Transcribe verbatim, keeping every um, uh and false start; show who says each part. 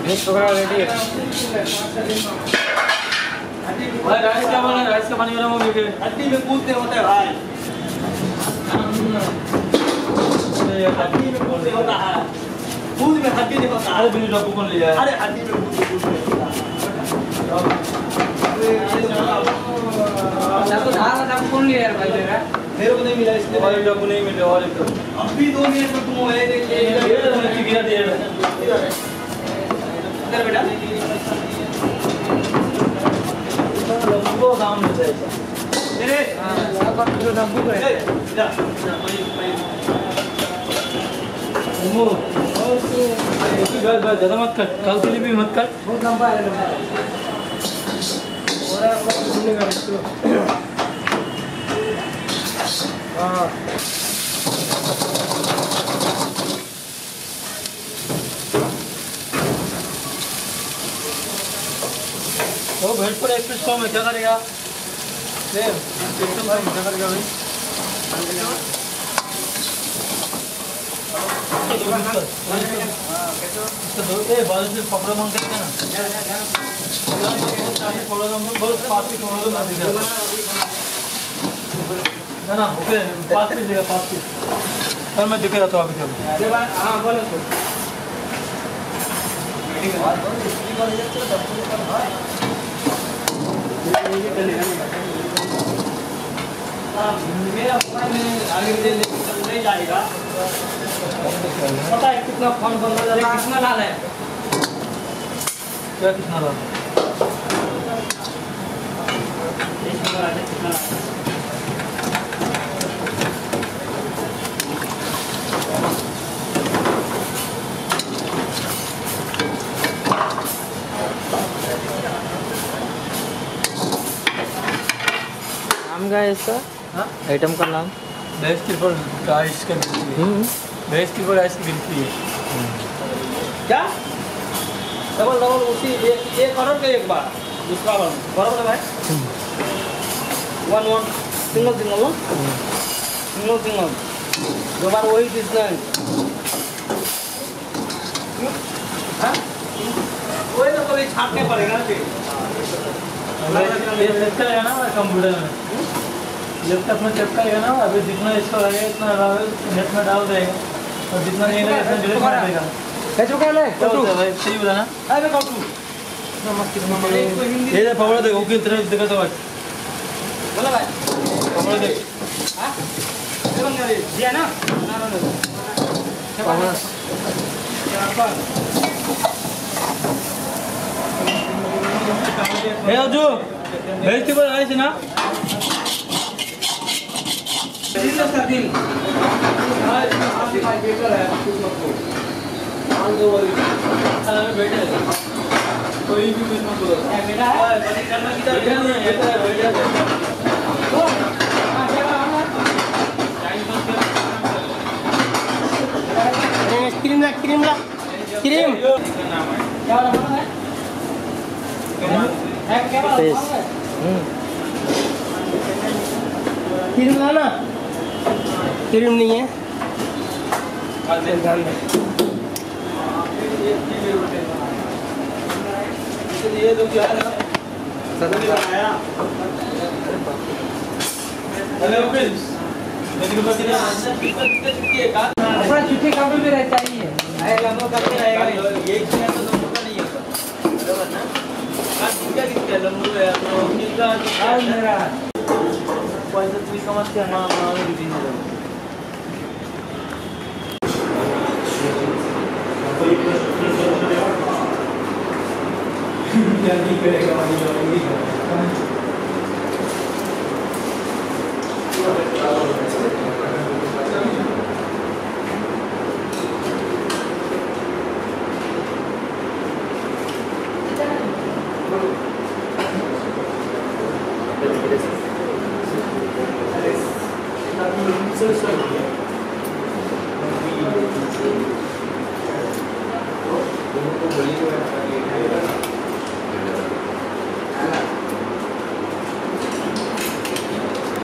Speaker 1: पकड़ा रेडी है
Speaker 2: भाई। राइस का बना, राइस का पानी गरम हो गया।
Speaker 1: हड्डी में कूदते होता है भाई, हड्डी में कूदते होता है, कूद में हड्डी नहीं होता है।
Speaker 2: अरे बिल्ली डॉक्टर कौन लिया?
Speaker 1: अरे हड्डी में कूद कूद नहीं होता है।
Speaker 3: तो धारा धारा कौन लिया यार भाई तेरा?
Speaker 1: मेरे को नहीं मिला इसलिए
Speaker 2: भाई डॉक्टर नहीं मिले और एक
Speaker 1: अब भी दो मिनट में तुम ये
Speaker 2: ये गिरा दिया
Speaker 1: इधर बेटा
Speaker 2: वो सामने से
Speaker 1: मेरे
Speaker 3: हां जो नब्बू है
Speaker 1: इधर
Speaker 2: वो एक ही बार ज्यादा मत कर, कल के लिए भी मत कर।
Speaker 3: बहुत लंबा है लंबा और आप सुनेगा इसको। हां
Speaker 2: वो भेड़ पर एक्सप्रेस फॉर्म में क्या करेगा? सेम एकदम क्या करेगा भाई? ए बाजू से पकड़ो मांग करके ना पकड़ो मांग बहुत फास्ट पकड़ो ना दिखा ना ना ओके फास्ट दिखेगा फास्ट। सर मैं दिख रहा था अभी जब
Speaker 3: अरे भाई हां बोलो तो
Speaker 1: मेरा फोन में आगे दे नहीं जाएगा।
Speaker 3: पता है कितना फोन बंद हो जाएगा, कितना लाल है?
Speaker 2: क्या कितना रहा?
Speaker 3: नाम क्या है इसका?
Speaker 2: हाँ
Speaker 3: आइटम का नाम?
Speaker 2: बेस्ट के ऊपर आइस का गिनती है। बेस्ट के ऊपर आइस की गिनती है।
Speaker 1: क्या डबल डबल उसी एक एक करोड़ का एक बार दूसरा बार बराबर है भाई। One one single single no single single दो बार वही डिस्टेंस। हाँ वही तो कभी छापने पड़ेगा ना फिर।
Speaker 2: ये चिपका है ना कंप्यूटर में, लैपटॉप में चिपका है ना। अभी जितना इसका लगेगा इतना नेट में डाल देगा और जितना नहीं लगेगा इतना डिलीट कर देगा।
Speaker 3: है चुका है
Speaker 2: क्या होता है भाई? सही बोला ना?
Speaker 1: अरे कौटू
Speaker 3: नमस्ते
Speaker 2: ये जो पकड़ो देखो किस तरह देखा तो भाई
Speaker 1: बोला भाई
Speaker 2: पकड़ो देख।
Speaker 1: हाँ ये बंद कर दिया ना ना ना
Speaker 2: ए अजू वेजिटेबल राइस ना
Speaker 1: दिन
Speaker 2: बैठे कोई भी कुछ मत बोलो।
Speaker 1: बेटा है करना किधर
Speaker 2: बैठा नहीं है, बैठा है, बैठा है।
Speaker 3: क्रीम ला क्रीम ला क्रीम
Speaker 1: क्या बोला है है क्या बोला है
Speaker 3: क्रीम लाना क्रीम नहीं है
Speaker 1: ये तो क्या है ना सदन में आया हेलो फ्रेंड्स मेरी बात है
Speaker 3: अपना छुट्टी कब भी रहता ही है
Speaker 1: आए लंबा करके रहेगा एक मिनट तो लंबा का नहीं होता बराबर ना आज क्या कितना लंबा है तो कितना
Speaker 3: आज मेरा
Speaker 1: पैसा तुम कमाते हैं मां मां भी दिन है क्या नहीं करेगा वाली नहीं So sorry.